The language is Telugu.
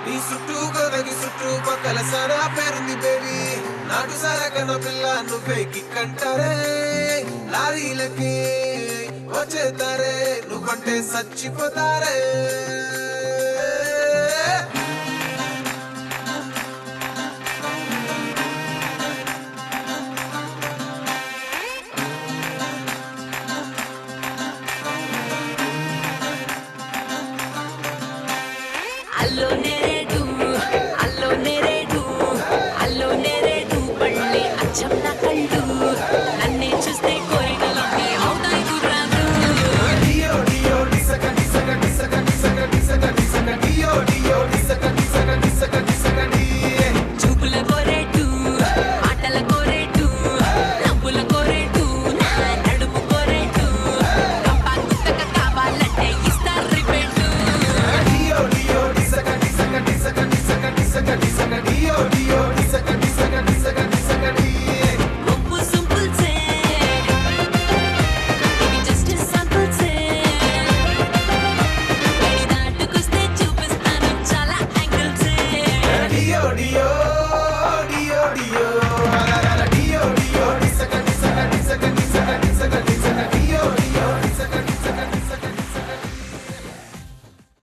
నీ చుట్టూ గొదగి చుట్టూ పక్కల సారా పేరుంది బేబీ నాటు సారా కన్న పిల్ల నువ్వే కిక్కంటారే లారీలకి వచ్చేతారే నువ్వంటే చచ్చిపోతారే Allora